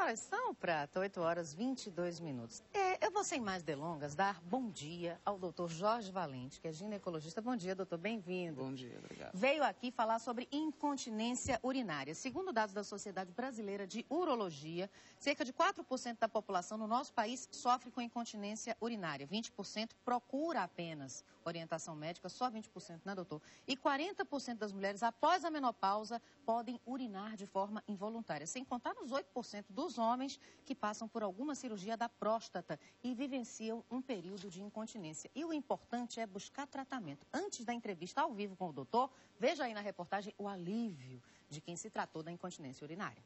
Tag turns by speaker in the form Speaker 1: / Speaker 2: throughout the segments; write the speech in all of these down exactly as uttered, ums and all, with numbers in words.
Speaker 1: horas são, Prata? oito horas e vinte e dois minutos. É, eu vou, sem mais delongas, dar bom dia ao doutor Jorge Valente, que é ginecologista. Bom dia, doutor, bem-vindo.
Speaker 2: Bom dia, obrigado.
Speaker 1: Veio aqui falar sobre incontinência urinária. Segundo dados da Sociedade Brasileira de Urologia, cerca de quatro por cento da população no nosso país sofre com incontinência urinária. vinte por cento procura apenas orientação médica, só vinte por cento, né, doutor? E quarenta por cento das mulheres, após a menopausa, podem urinar de forma involuntária, sem contar nos oito por cento dos homens que passam por alguma cirurgia da próstata e vivenciam um período de incontinência. E o importante é buscar tratamento. Antes da entrevista ao vivo com o doutor, veja aí na reportagem o alívio de quem se tratou da incontinência urinária.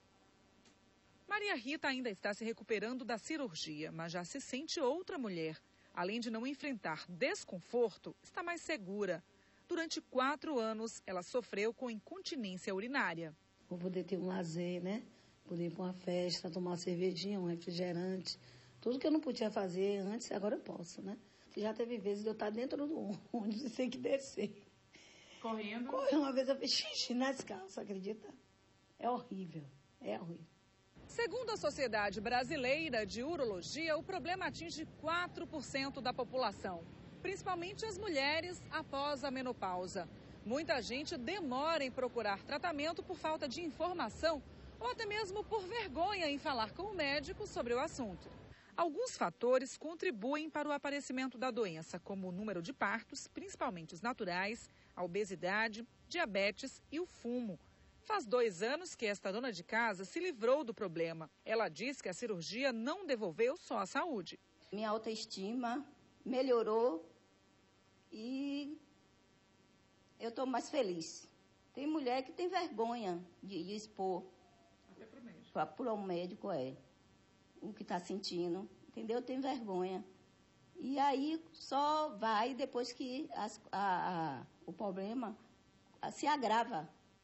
Speaker 3: Maria Rita ainda está se recuperando da cirurgia, mas já se sente outra mulher. Além de não enfrentar desconforto, está mais segura. Durante quatro anos, ela sofreu com incontinência urinária.
Speaker 4: Vou poder ter um lazer, né? Poder ir para uma festa, tomar uma cervejinha, um refrigerante. Tudo que eu não podia fazer antes, agora eu posso, né? Já teve vezes de eu estar dentro do ônibus e ter que descer.
Speaker 3: Correndo?
Speaker 4: Correndo, uma vez eu fiz xixi nas calças, acredita? É horrível, é horrível.
Speaker 3: Segundo a Sociedade Brasileira de Urologia, o problema atinge quatro por cento da população, principalmente as mulheres após a menopausa. Muita gente demora em procurar tratamento por falta de informação ou até mesmo por vergonha em falar com o médico sobre o assunto. Alguns fatores contribuem para o aparecimento da doença, como o número de partos, principalmente os naturais, a obesidade, diabetes e o fumo. Faz dois anos que esta dona de casa se livrou do problema. Ela diz que a cirurgia não devolveu só a saúde.
Speaker 5: Minha autoestima melhorou e eu estou mais feliz. Tem mulher que tem vergonha de, de expor.
Speaker 3: Até para o médico.
Speaker 5: Para o médico, é. O que está sentindo, entendeu? Tem vergonha. E aí só vai depois que as, a, a, o problema se agrava.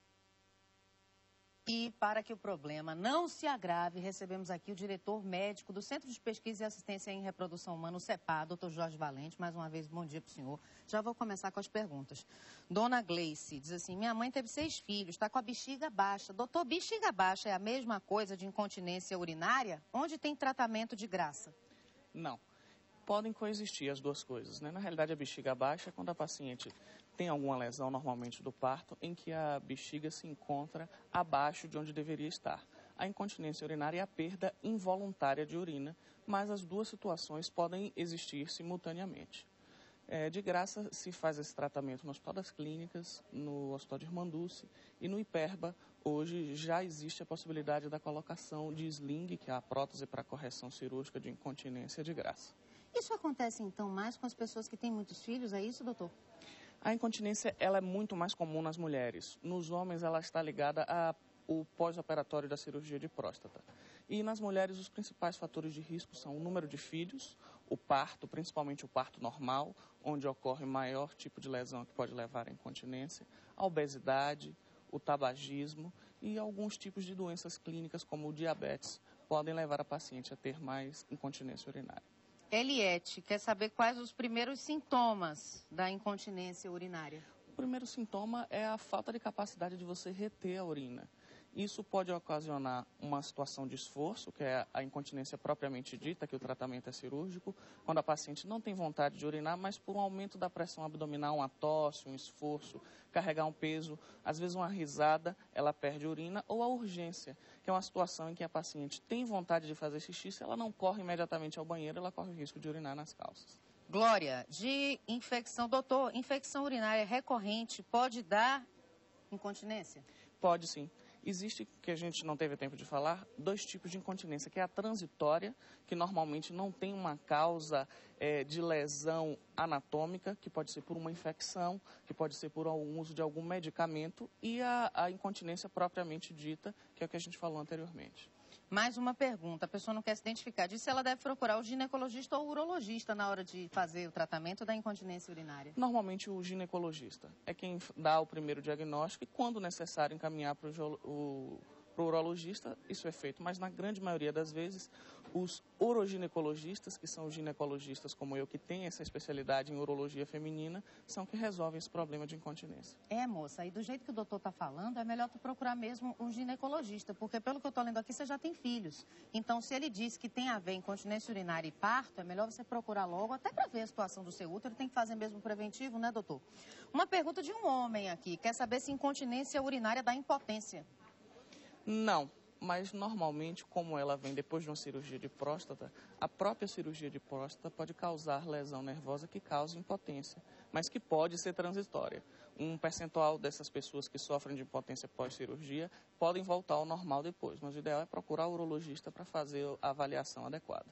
Speaker 1: E para que o problema não se agrave, recebemos aqui o diretor médico do Centro de Pesquisa e Assistência em Reprodução Humana, o CEPA, doutor Jorge Valente. Mais uma vez, bom dia para o senhor. Já vou começar com as perguntas. Dona Gleice diz assim, minha mãe teve seis filhos, está com a bexiga baixa. Doutor, bexiga baixa é a mesma coisa de incontinência urinária? Onde tem tratamento de graça?
Speaker 2: Não. Podem coexistir as duas coisas, né? Na realidade, a bexiga baixa é quando a paciente tem alguma lesão, normalmente do parto, em que a bexiga se encontra abaixo de onde deveria estar. A incontinência urinária é a perda involuntária de urina, mas as duas situações podem existir simultaneamente. É, de graça se faz esse tratamento no Hospital das Clínicas, no Hospital de Irmanduce e no Hiperba. Hoje já existe a possibilidade da colocação de sling, que é a prótese para correção cirúrgica de incontinência, de graça.
Speaker 1: Isso acontece, então, mais com as pessoas que têm muitos filhos, é isso, doutor?
Speaker 2: A incontinência ela é muito mais comum nas mulheres. Nos homens, ela está ligada ao pós-operatório da cirurgia de próstata. E nas mulheres, os principais fatores de risco são o número de filhos, o parto, principalmente o parto normal, onde ocorre maior tipo de lesão que pode levar à incontinência, a obesidade, o tabagismo e alguns tipos de doenças clínicas, como o diabetes, podem levar a paciente a ter mais incontinência urinária.
Speaker 1: Eliette quer saber quais os primeiros sintomas da incontinência urinária.
Speaker 2: O primeiro sintoma é a falta de capacidade de você reter a urina. Isso pode ocasionar uma situação de esforço, que é a incontinência propriamente dita, que o tratamento é cirúrgico, quando a paciente não tem vontade de urinar, mas por um aumento da pressão abdominal, uma tosse, um esforço, carregar um peso, às vezes uma risada, ela perde urina, ou a urgência, que é uma situação em que a paciente tem vontade de fazer xixi, se ela não corre imediatamente ao banheiro, ela corre o risco de urinar nas calças.
Speaker 1: Glória, de infecção, doutor, infecção urinária recorrente pode dar incontinência?
Speaker 2: Pode sim. Existe, que a gente não teve tempo de falar, dois tipos de incontinência, que é a transitória, que normalmente não tem uma causa é, de lesão anatômica, que pode ser por uma infecção, que pode ser por um uso de algum medicamento, e a, a incontinência propriamente dita, que é o que a gente falou anteriormente.
Speaker 1: Mais uma pergunta, a pessoa não quer se identificar. Diz se ela deve procurar o ginecologista ou o urologista na hora de fazer o tratamento da incontinência urinária.
Speaker 2: Normalmente o ginecologista é quem dá o primeiro diagnóstico e, quando necessário, encaminhar para o, o para o urologista, isso é feito, mas na grande maioria das vezes, os uroginecologistas, que são os ginecologistas como eu, que têm essa especialidade em urologia feminina, são que resolvem esse problema de incontinência.
Speaker 1: É, moça, e do jeito que o doutor está falando, é melhor tu procurar mesmo um ginecologista, porque pelo que eu estou lendo aqui, você já tem filhos. Então, se ele diz que tem a ver incontinência urinária e parto, é melhor você procurar logo, até para ver a situação do seu útero, tem que fazer mesmo preventivo, né, doutor? Uma pergunta de um homem aqui, quer saber se incontinência urinária dá impotência.
Speaker 2: Não. Mas, normalmente, como ela vem depois de uma cirurgia de próstata, a própria cirurgia de próstata pode causar lesão nervosa que causa impotência, mas que pode ser transitória. Um percentual dessas pessoas que sofrem de impotência pós-cirurgia podem voltar ao normal depois, mas o ideal é procurar o urologista para fazer a avaliação adequada.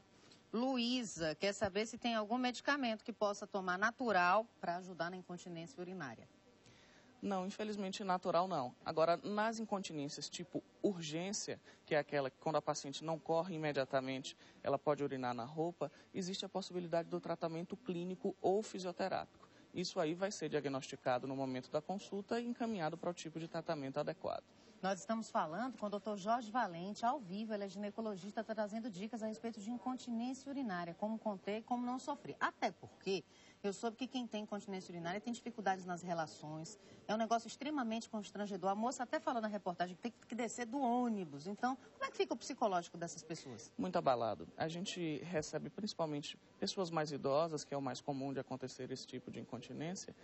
Speaker 1: Luísa quer saber se tem algum medicamento que possa tomar natural para ajudar na incontinência urinária.
Speaker 2: Não, infelizmente natural não. Agora, nas incontinências tipo urgência, que é aquela que quando a paciente não corre imediatamente, ela pode urinar na roupa, existe a possibilidade do tratamento clínico ou fisioterápico. Isso aí vai ser diagnosticado no momento da consulta e encaminhado para o tipo de tratamento adequado.
Speaker 1: Nós estamos falando com o doutor Jorge Valente, ao vivo, ele é ginecologista, está trazendo dicas a respeito de incontinência urinária, como conter e como não sofrer. Até porque eu soube que quem tem incontinência urinária tem dificuldades nas relações, é um negócio extremamente constrangedor. A moça até falou na reportagem que tem que descer do ônibus. Então, como é que fica o psicológico dessas pessoas?
Speaker 2: Muito abalado. A gente recebe principalmente pessoas mais idosas, que é o mais comum de acontecer esse tipo de incontinência,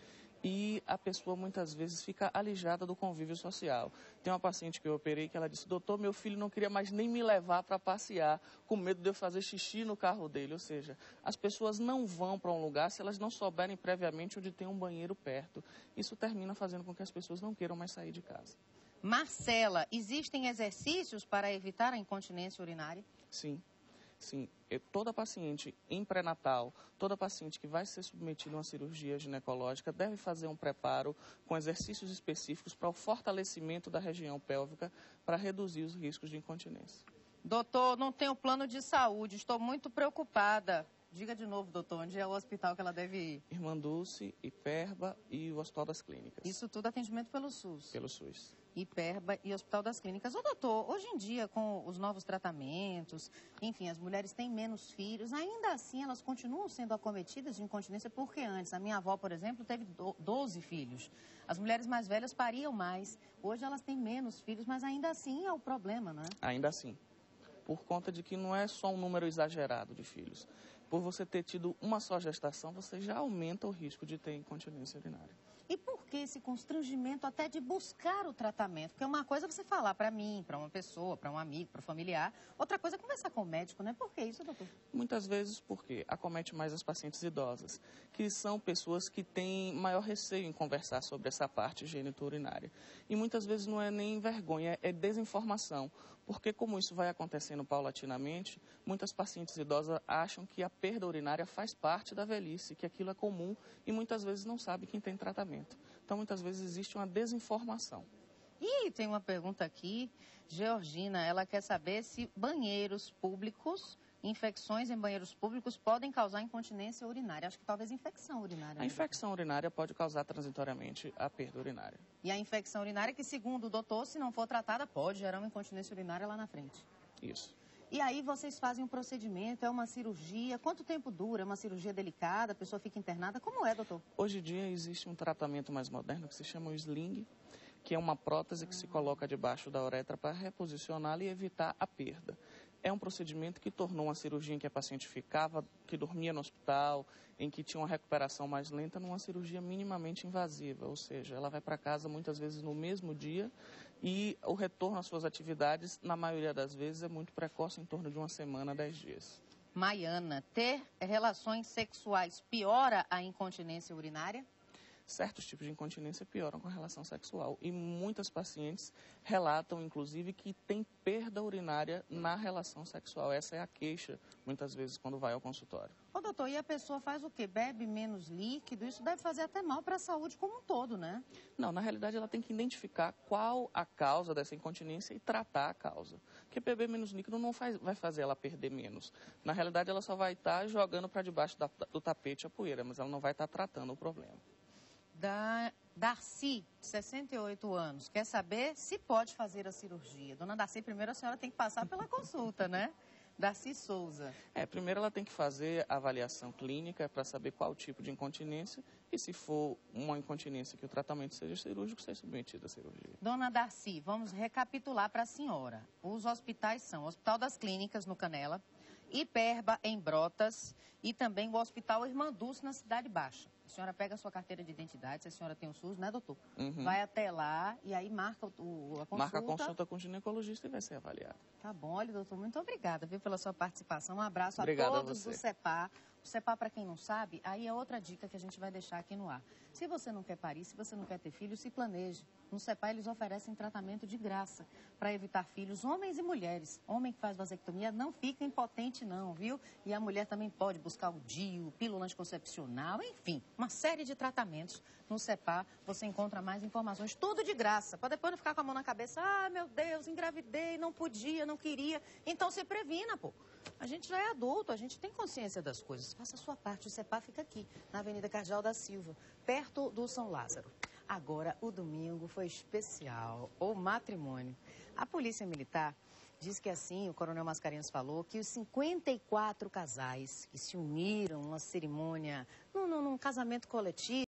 Speaker 2: e a pessoa muitas vezes fica alijada do convívio social. Tem uma paciente que eu operei que ela disse: doutor, meu filho não queria mais nem me levar para passear, com medo de eu fazer xixi no carro dele. Ou seja, as pessoas não vão para um lugar se elas não souberem previamente onde tem um banheiro perto. Isso termina fazendo com que as pessoas não queiram mais sair de casa.
Speaker 1: Marcela, existem exercícios para evitar a incontinência urinária?
Speaker 2: Sim. Sim, toda paciente em pré-natal, toda paciente que vai ser submetida a uma cirurgia ginecológica deve fazer um preparo com exercícios específicos para o fortalecimento da região pélvica para reduzir os riscos de incontinência.
Speaker 1: Doutor, não tenho plano de saúde, estou muito preocupada. Diga de novo, doutor, onde é o hospital que ela deve ir?
Speaker 2: Irmã Dulce, Hiperba e o Hospital das Clínicas.
Speaker 1: Isso tudo atendimento pelo SUS?
Speaker 2: Pelo SUS.
Speaker 1: Hiperba e Hospital das Clínicas. Ô, doutor, hoje em dia, com os novos tratamentos, enfim, as mulheres têm menos filhos, ainda assim elas continuam sendo acometidas de incontinência, porque antes, a minha avó, por exemplo, teve doze filhos. As mulheres mais velhas pariam mais. Hoje elas têm menos filhos, mas ainda assim é o problema, não é?
Speaker 2: Ainda assim. Por conta de que não é só um número exagerado de filhos. Por você ter tido uma só gestação, você já aumenta o risco de ter incontinência urinária.
Speaker 1: E por que esse constrangimento até de buscar o tratamento? Porque uma coisa é você falar para mim, para uma pessoa, para um amigo, para um familiar. Outra coisa é conversar com o médico, né? Por que isso, doutor?
Speaker 2: Muitas vezes porque acomete mais as pacientes idosas, que são pessoas que têm maior receio em conversar sobre essa parte genito-urinária. E muitas vezes não é nem vergonha, é desinformação. Porque como isso vai acontecendo paulatinamente, muitas pacientes idosas acham que a perda urinária faz parte da velhice, que aquilo é comum e muitas vezes não sabe quem tem tratamento. Então, muitas vezes existe uma desinformação.
Speaker 1: E tem uma pergunta aqui, Georgina, ela quer saber se banheiros públicos, infecções em banheiros públicos podem causar incontinência urinária. Acho que talvez infecção urinária.
Speaker 2: A infecção urinária pode causar transitoriamente a perda urinária.
Speaker 1: E a infecção urinária que, segundo o doutor, se não for tratada, pode gerar uma incontinência urinária lá na frente.
Speaker 2: Isso.
Speaker 1: E aí vocês fazem um procedimento, é uma cirurgia, quanto tempo dura? É uma cirurgia delicada, a pessoa fica internada? Como é, doutor?
Speaker 2: Hoje em dia existe um tratamento mais moderno que se chama o sling, que é uma prótese que se coloca debaixo da uretra para reposicioná-la e evitar a perda. É um procedimento que tornou uma cirurgia em que a paciente ficava, que dormia no hospital, em que tinha uma recuperação mais lenta, numa cirurgia minimamente invasiva, ou seja, ela vai para casa muitas vezes no mesmo dia e o retorno às suas atividades, na maioria das vezes, é muito precoce, em torno de uma semana, dez dias.
Speaker 1: Maiana, ter relações sexuais piora a incontinência urinária?
Speaker 2: Certos tipos de incontinência pioram com a relação sexual e muitas pacientes relatam, inclusive, que tem perda urinária na relação sexual. Essa é a queixa, muitas vezes, quando vai ao consultório.
Speaker 1: Ô, doutor, e a pessoa faz o quê? Bebe menos líquido? Isso deve fazer até mal para a saúde como um todo, né?
Speaker 2: Não, na realidade, ela tem que identificar qual a causa dessa incontinência e tratar a causa. Porque beber menos líquido não faz, vai fazer ela perder menos. Na realidade, ela só vai estar jogando para debaixo da, do tapete a poeira, mas ela não vai estar tratando o problema.
Speaker 1: Da Darcy, de sessenta e oito anos, quer saber se pode fazer a cirurgia. Dona Darcy, primeiro a senhora tem que passar pela consulta, né? Darcy Souza.
Speaker 2: É, primeiro ela tem que fazer a avaliação clínica para saber qual tipo de incontinência e se for uma incontinência que o tratamento seja cirúrgico, ser submetida à cirurgia.
Speaker 1: Dona Darcy, vamos recapitular para a senhora. Os hospitais são o Hospital das Clínicas, no Canela, Hiperba, em Brotas, e também o Hospital Irmã Dulce, na Cidade Baixa. A senhora pega a sua carteira de identidade, se a senhora tem o SUS, né, doutor?
Speaker 2: Uhum.
Speaker 1: Vai até lá e aí marca o, a consulta.
Speaker 2: Marca a consulta com o ginecologista e vai ser avaliada.
Speaker 1: Tá bom, olha, doutor, muito obrigada, viu, pela sua participação. Um abraço
Speaker 2: Obrigado
Speaker 1: a todos
Speaker 2: a
Speaker 1: do CEPAR. O CEPAR, para quem não sabe, aí é outra dica que a gente vai deixar aqui no ar. Se você não quer parir, se você não quer ter filhos, se planeje. No CEPAR, eles oferecem tratamento de graça para evitar filhos, homens e mulheres. Homem que faz vasectomia não fica impotente não, viu? E a mulher também pode buscar o D I U, pílula anticoncepcional, enfim, uma série de tratamentos. No CEPAR, você encontra mais informações, tudo de graça, para depois não ficar com a mão na cabeça. Ah, meu Deus, engravidei, não podia, não queria. Então, se previna, pô. A gente já é adulto, a gente tem consciência das coisas. Faça a sua parte. O CEPAR fica aqui, na Avenida Cardeal da Silva, perto do São Lázaro. Agora, o domingo foi especial, o matrimônio. A Polícia Militar diz que assim, o Coronel Mascarenhas falou, que os cinquenta e quatro casais que se uniram numa cerimônia, num, num, num casamento coletivo,